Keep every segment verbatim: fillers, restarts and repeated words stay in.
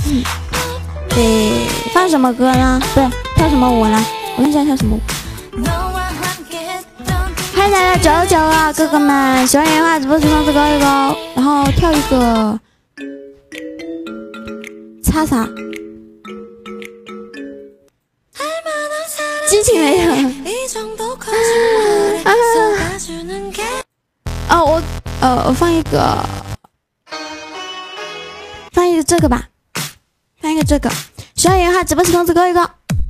嗯，得放什么歌呢？不是跳什么舞呢？我看一下跳什么舞。欢迎来到九九啊，哥哥们！喜欢原话直播时方子高一高，然后跳一个擦啥？激情没有。啊、哦，我呃，我放一个，放一个这个吧，放一个这个。喜欢原话直播时方子高一高。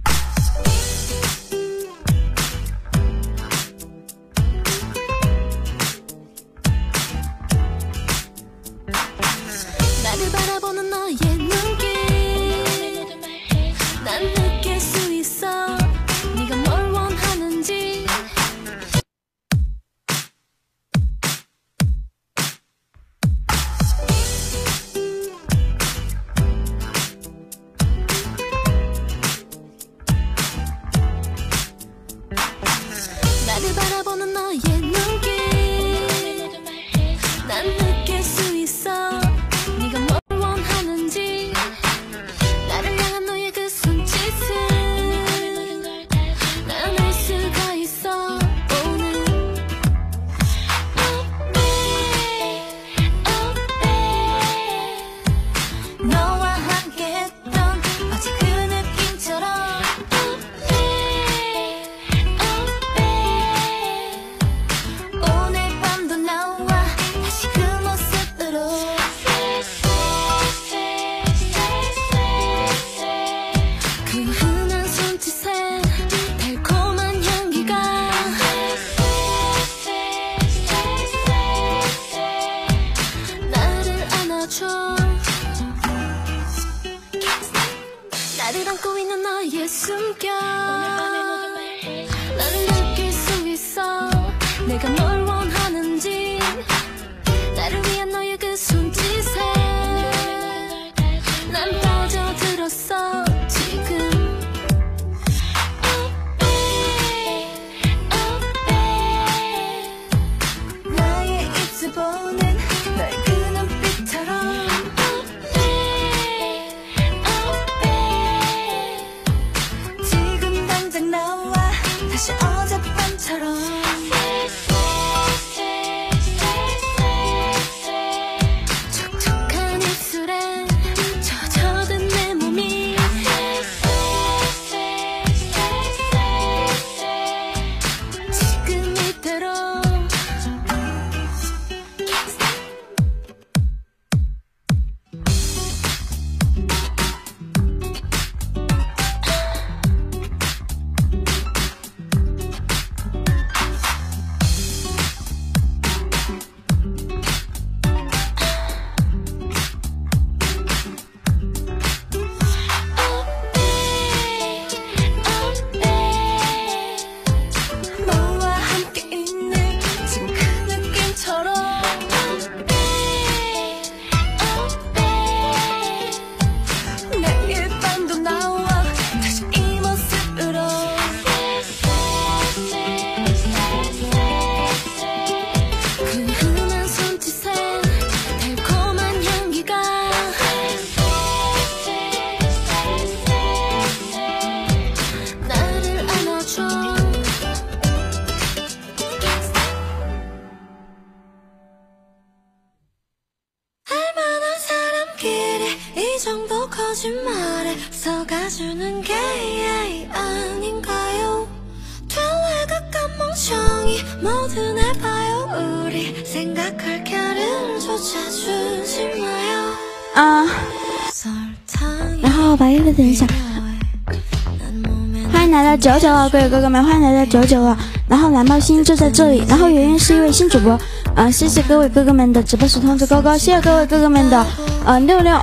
啊，然后把音乐等一下。欢迎来到九九啊，各位哥哥们，欢迎来到九九啊。然后蓝猫星就在这里，然后圆圆是一位新主播，啊，谢谢各位哥哥们的直播时通知高高，谢谢各位哥哥们的呃六六。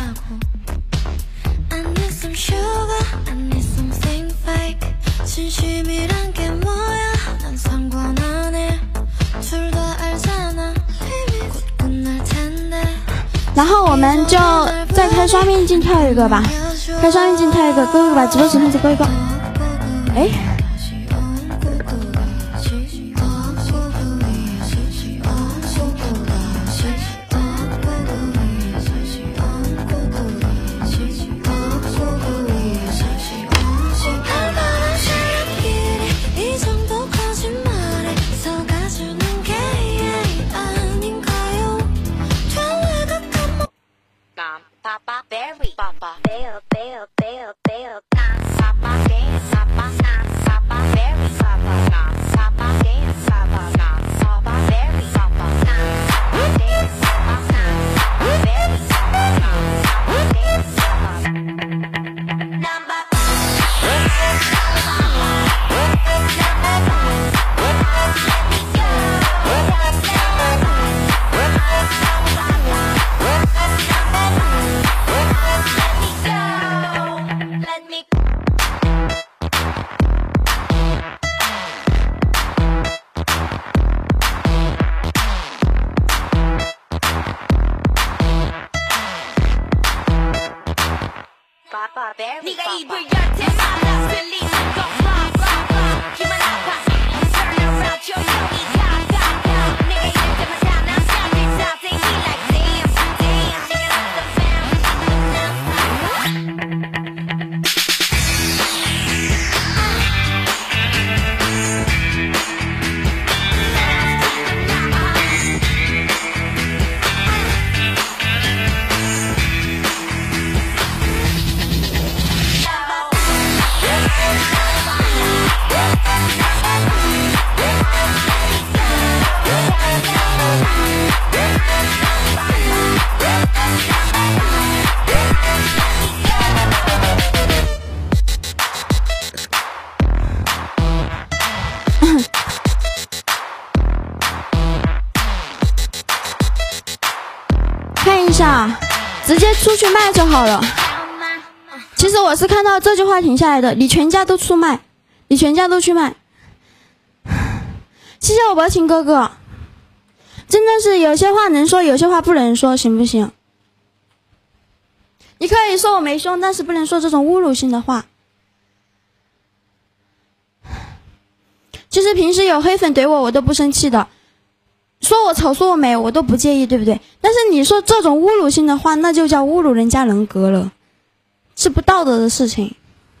然后我们就再开双面镜跳一个吧，开双面镜跳一个，哥哥把直播时通知勾一勾。哎， 看一下，直接出去卖就好了。其实我是看到这句话停下来的，你全家都出卖，你全家都去卖。谢谢我薄情哥哥，真的是有些话能说，有些话不能说，行不行？你可以说我没凶，但是不能说这种侮辱性的话。其实平时有黑粉怼我，我都不生气的。说我丑说我美我都不介意，对不对？但是你说这种侮辱性的话，那就叫侮辱人家人格了，是不道德的事情。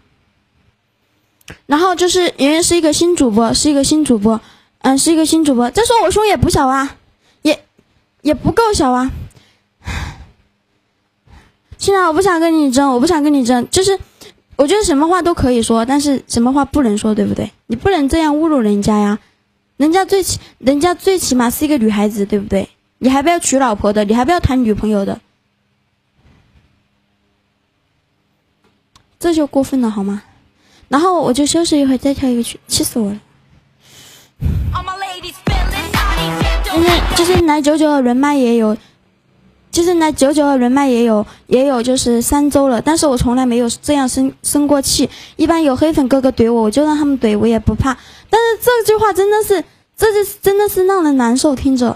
然后就是圆圆是一个新主播，是一个新主播，嗯，是一个新主播。再说我胸也不小啊，也也不够小啊。现在我不想跟你争，我不想跟你争，就是我觉得什么话都可以说，但是什么话不能说，对不对？你不能这样侮辱人家呀。人家最起，人家最起码是一个女孩子，对不对？你还不要娶老婆的，你还不要谈女朋友的，这就过分了好吗？然后我就休息一会再跳一个曲，气死我了。现在就是来九九的人脉也有，就是来九九的人脉也有，也有就是三周了，但是我从来没有这样生生过气。一般有黑粉哥哥怼我，我就让他们怼，我也不怕。但是这句话真的是，这就真的是让人难受，听着。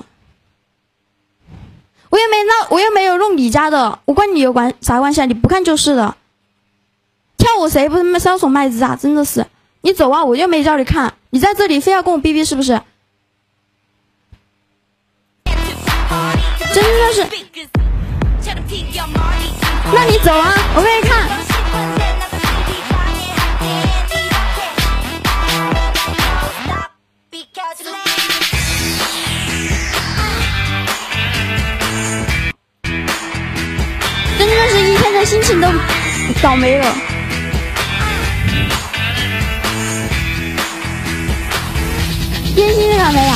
我又没闹，我又没有弄你家的，我关你有关啥关系啊？你不看就是的。跳舞谁不是搔首卖姿啊？真的是，你走啊！我又没叫你看，你在这里非要跟我逼逼是不是？真的是，那你走啊，我给你看。真的是一天的心情都倒霉了。烟心那个没有？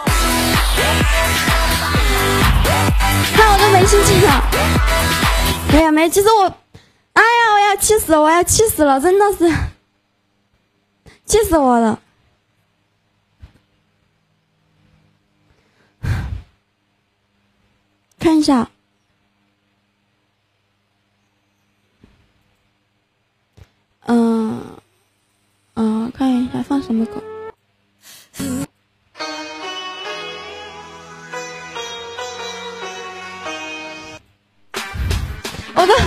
看我都没心情了。没有没，其实我，哎呀，我要气死了，我要气死了，真的是气死我了。看一下。嗯嗯、呃，看一下放什么歌。我的，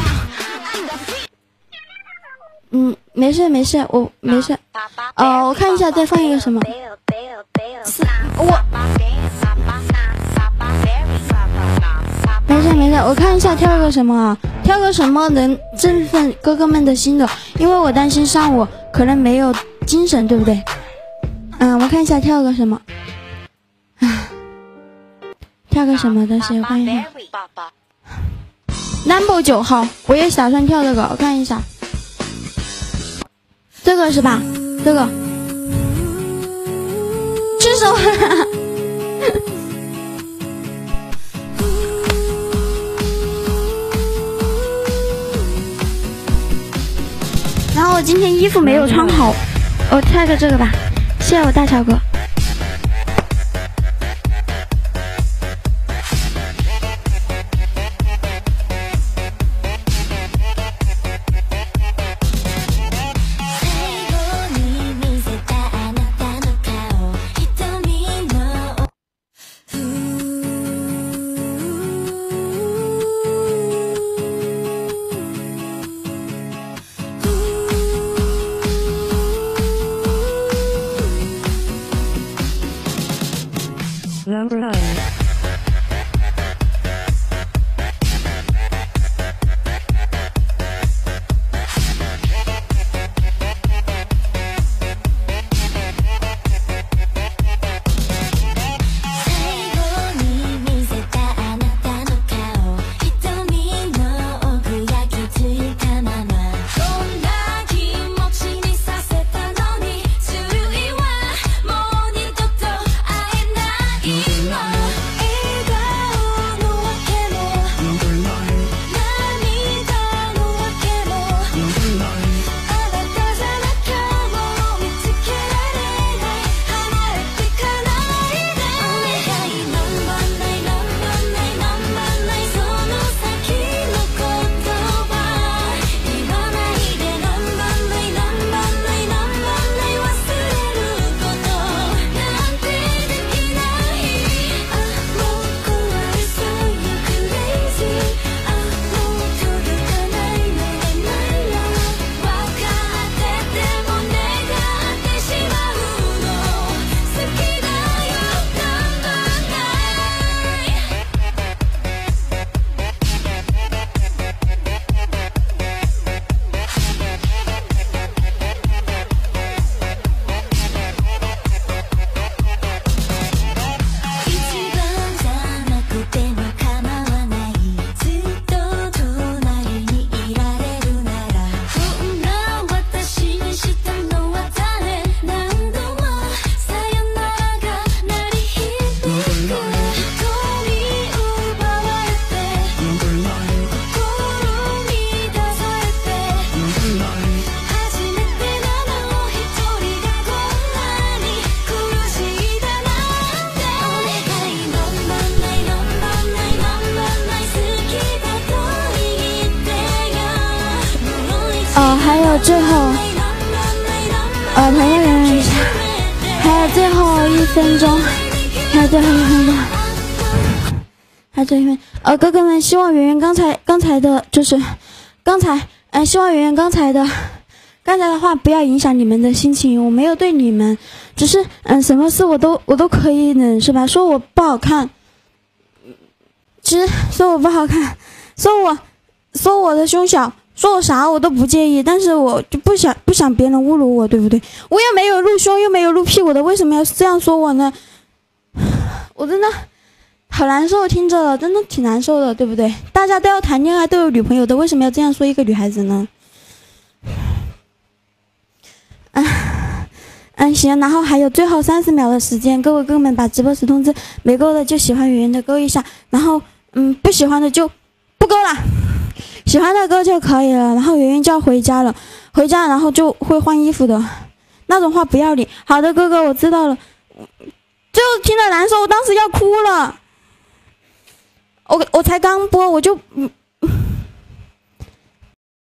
嗯，没事没事，我没事。呃，我看一下再放一个什么。是我。没事没事，我看一下挑个什么啊？挑个什么能振奋哥哥们的心的？因为我担心上午可能没有精神，对不对？嗯，我看一下挑个什么。啊，挑个什么东西？我看一下。 number 九号，我也打算跳这个，我看一下，这个是吧？这个，举手。然后我今天衣服没有穿好，我跳个这个吧，谢谢我大小哥。 Number nine. 最后，呃，朋友们，还有最后一分钟，还有最后一分钟，还有最后一分，呃，哥哥们，希望圆圆刚才刚才的，就是刚才，呃，希望圆圆刚才的，刚才的话不要影响你们的心情，我没有对你们，只是，嗯、呃，什么事我都我都可以忍，是吧？说我不好看，其实说我不好看，说我说我的胸小。说我啥我都不介意，但是我就不想不想别人侮辱我，对不对？我又没有露胸，又没有露屁股的，为什么要这样说我呢？我真的好难受，听着了，真的挺难受的，对不对？大家都要谈恋爱，都有女朋友的，为什么要这样说一个女孩子呢？嗯嗯，行，然后还有最后三十秒的时间，各位哥们把直播时通知没勾的就喜欢圆圆的勾一下，然后嗯不喜欢的就不勾了。喜欢的歌就可以了，然后圆圆就要回家了，回家然后就会换衣服的，那种话不要理。好的，哥哥，我知道了。就听着难受，我当时要哭了。我我才刚播，我就